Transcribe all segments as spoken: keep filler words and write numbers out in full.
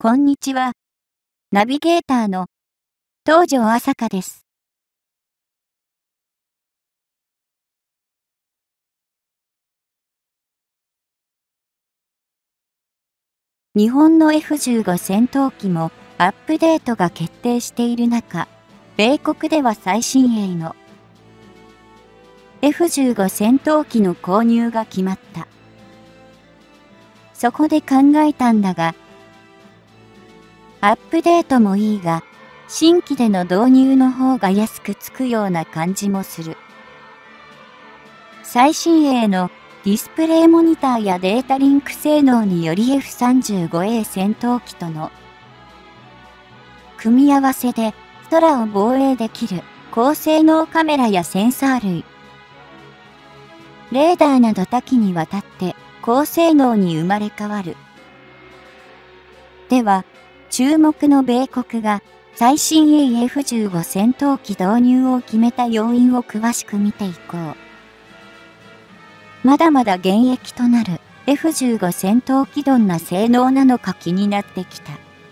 こんにちは。ナビゲーターの東條朝香です。日本の エフじゅうご 戦闘機もアップデートが決定している中、米国では最新鋭の エフじゅうご 戦闘機の購入が決まった。そこで考えたんだが、アップデートもいいが、新規での導入の方が安くつくような感じもする。最新鋭のディスプレイモニターやデータリンク性能により エフさんじゅうごエー 戦闘機との組み合わせで空を防衛できる高性能カメラやセンサー類、レーダーなど多岐にわたって高性能に生まれ変わる。では、注目の米国が最新鋭 エフじゅうご 戦闘機導入を決めた要因を詳しく見ていこう。まだまだ現役となる エフじゅうご 戦闘機どんな性能なのか気になってきた。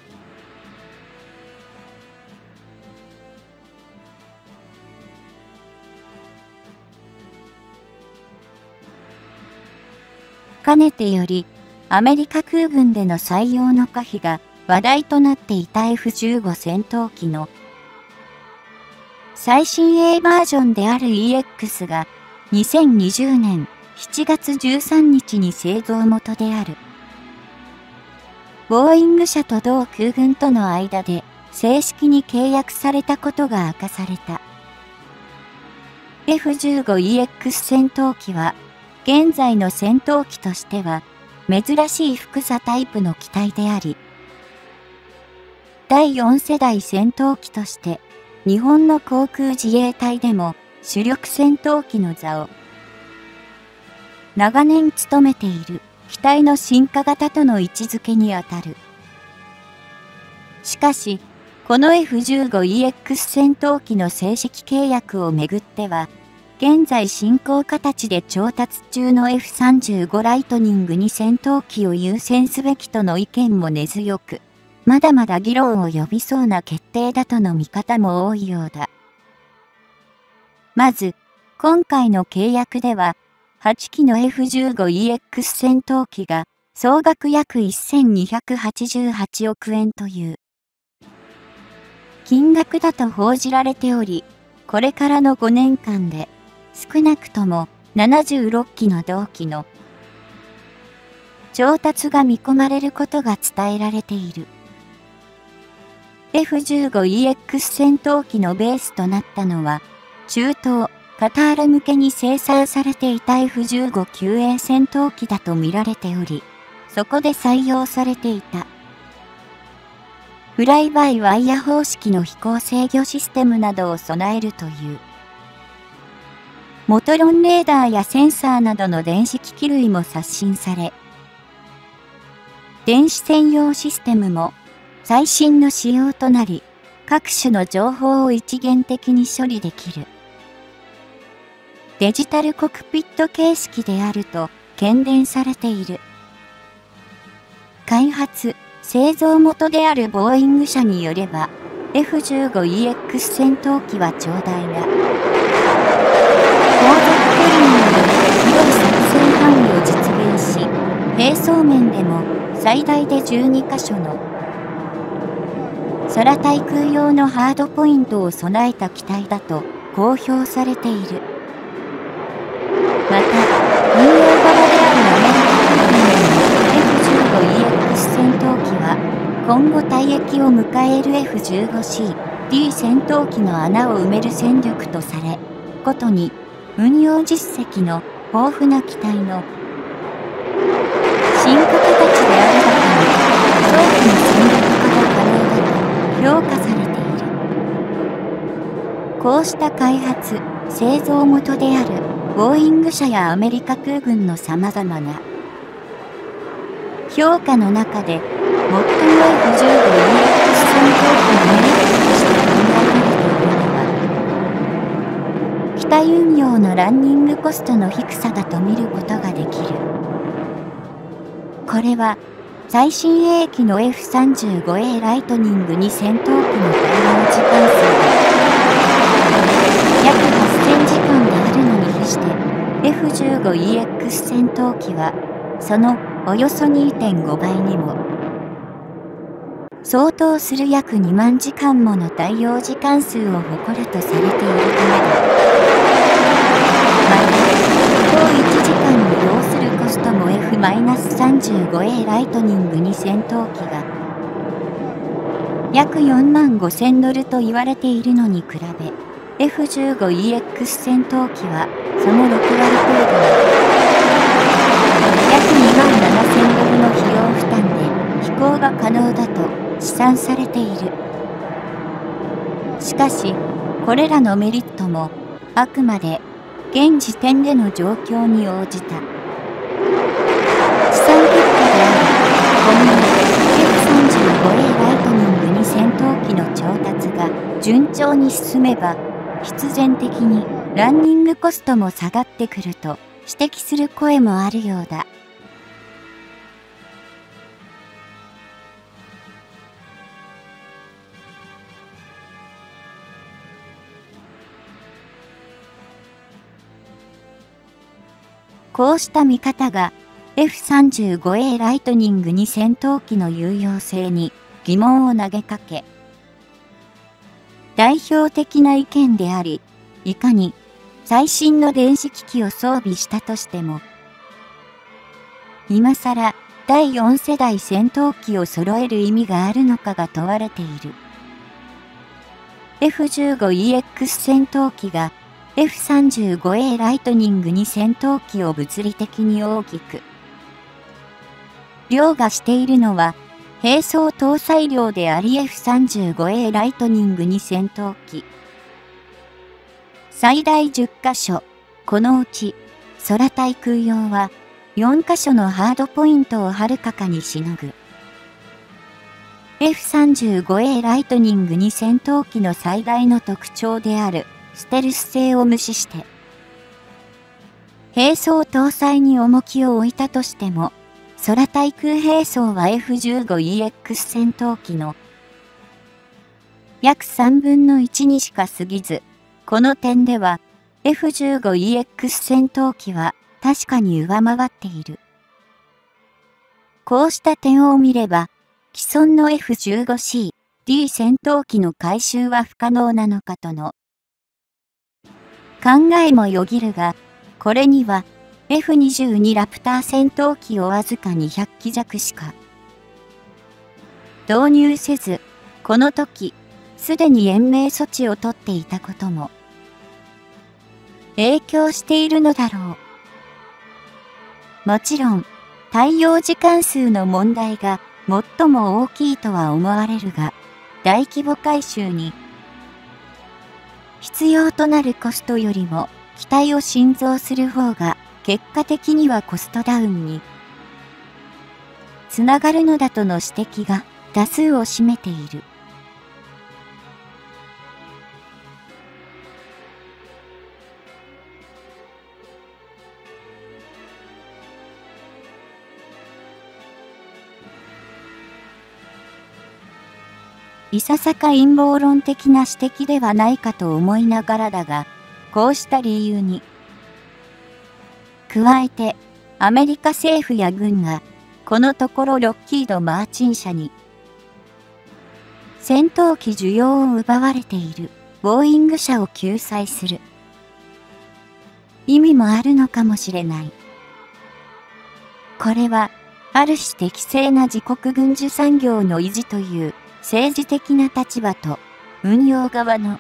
かねてよりアメリカ空軍での採用の可否が話題となっていた エフじゅうご 戦闘機の最新鋭バージョンである イーエックス がにせんにじゅうねんしちがつじゅうさんにちに製造元であるボーイング社と同空軍との間で正式に契約されたことが明かされた。エフじゅうごイーエックス 戦闘機は現在の戦闘機としては珍しい複座タイプの機体であり、だいよん世代戦闘機として日本の航空自衛隊でも主力戦闘機の座を長年務めている機体の進化型との位置づけにあたる。しかし、この エフじゅうごイーエックス 戦闘機の正式契約をめぐっては、現在進行形で調達中の エフさんじゅうご ライトニングに戦闘機を優先すべきとの意見も根強く、まだまだ議論を呼びそうな決定だとの見方も多いようだ。まず、今回の契約では、はちきの エフじゅうごイーエックス 戦闘機が総額約せんにひゃくはちじゅうはちおくえんという金額だと報じられており、これからのごねんかんで少なくともななじゅうろっきの同機の調達が見込まれることが伝えられている。エフじゅうごイーエックス 戦闘機のベースとなったのは、中東、カタール向けに生産されていた エフじゅうごきゅうエー 戦闘機だと見られており、そこで採用されていた。フライバイワイヤ方式の飛行制御システムなどを備えるという。モトロンレーダーやセンサーなどの電子機器類も刷新され、電子専用システムも最新の仕様となり、各種の情報を一元的に処理できる。デジタルコクピット形式であると喧伝されている。開発、製造元であるボーイング社によれば、エフじゅうごイーエックス 戦闘機は長大な航続距離による広い作戦範囲を実現し、並走面でも最大でじゅうにかしょの空対空用のハードポイントを備えた機体だと公表されている。また、運用側であるアメリカ空軍の エフじゅうごイーエックス 戦闘機は、今後退役を迎える エフじゅうごシーディー 戦闘機の穴を埋める戦力とされ、ことに運用実績の豊富な機体の進化形であるだけに、早期の戦略化が可能だと評価されている。こうした開発、製造元であるボーイング社やアメリカ空軍の様々な評価の中で、最も エフじゅうごイーエックス 戦闘機のメリットとして考えられているのは、機体運用のランニングコストの低さだと見ることができる。これは、 最新鋭機の エフさんじゅうごエー ライトニングに戦闘機の対応時間数が約はっせんじかんであるのに比して エフじゅうごイーエックス 戦闘機はそのおよそ にてんご 倍にも相当する約にまんじかんもの対応時間数を誇るとされているためだ。また、当いちじかんに要するコストも エフさんじゅうごエー ライトニングに戦闘機が約よんまんごせんドルと言われているのに比べ エフじゅうごイーエックス 戦闘機はそのろくわり程度の約にまんななせんドルの費用負担で飛行が可能だと試算されている。しかし、これらのメリットもあくまで現時点での状況に応じた試算結果である。今後 エフさんじゅうごエー ライトニングに戦闘機の調達が順調に進めば、必然的にランニングコストも下がってくると指摘する声もあるようだ。こうした見方が エフさんじゅうごエー ライトニングに戦闘機の有用性に疑問を投げかけ、代表的な意見であり、いかに最新の電子機器を装備したとしても、今更だいよん世代戦闘機を揃える意味があるのかが問われている。エフじゅうごイーエックス 戦闘機がエフさんじゅうごエー ライトニングに戦闘機を物理的に大きく凌駕しているのは並走搭載量であり エフさんじゅうごエー ライトニングに戦闘機最大じゅっかしょ、このうち空対空用はよんかしょのハードポイントをはるかかにしのぐ。エフさんじゅうごエー ライトニングに戦闘機の最大の特徴であるステルス性を無視して、並走搭載に重きを置いたとしても、空対空並走は エフじゅうごイーエックス 戦闘機の約さんぶんのいちにしか過ぎず、この点では エフじゅうごイーエックス 戦闘機は確かに上回っている。こうした点を見れば、既存の エフじゅうごシーディー 戦闘機の改修は不可能なのかとの考えもよぎるが、これには エフにじゅうに ラプター戦闘機をわずかにひゃっき弱しか導入せず、この時すでに延命措置を取っていたことも影響しているのだろう。もちろん、対応時間数の問題が最も大きいとは思われるが、大規模改修に必要となるコストよりも機体を新造する方が結果的にはコストダウンにつながるのだとの指摘が多数を占めている。いささか陰謀論的な指摘ではないかと思いながらだが、こうした理由に加えてアメリカ政府や軍がこのところロッキード・マーチン社に戦闘機需要を奪われているボーイング社を救済する意味もあるのかもしれない。これはある種適正な自国軍需産業の維持という政治的な立場と運用側の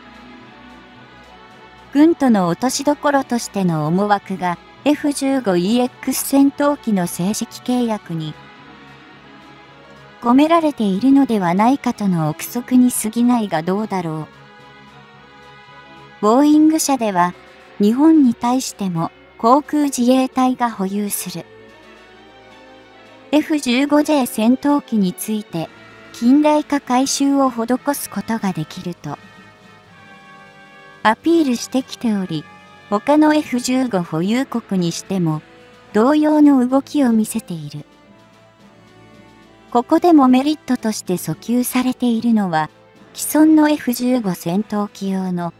軍との落としどころとしての思惑が エフじゅうごイーエックス 戦闘機の正式契約に込められているのではないかとの憶測に過ぎないがどうだろう。ボーイング社では日本に対しても航空自衛隊が保有する エフじゅうごジェー 戦闘機について近代化改修を施すことができるとアピールしてきており、他の エフじゅうご 保有国にしても同様の動きを見せている。 ここでもメリットとして訴求されているのは、既存の エフじゅうご 戦闘機用の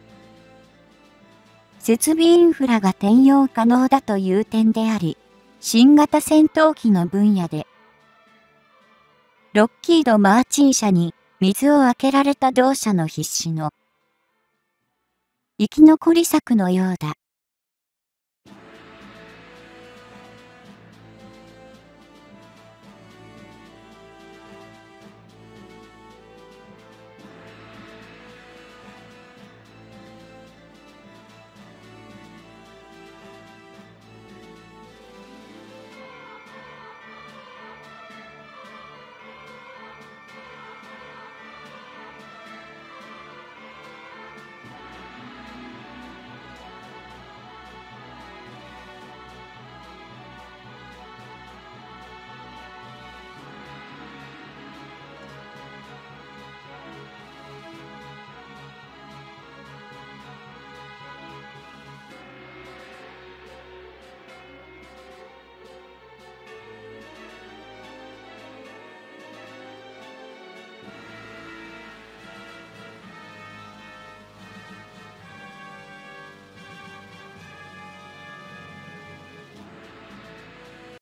設備インフラが転用可能だという点であり、新型戦闘機の分野で、ロッキード・マーチン社に水をあけられた同社の必死の生き残り策のようだ。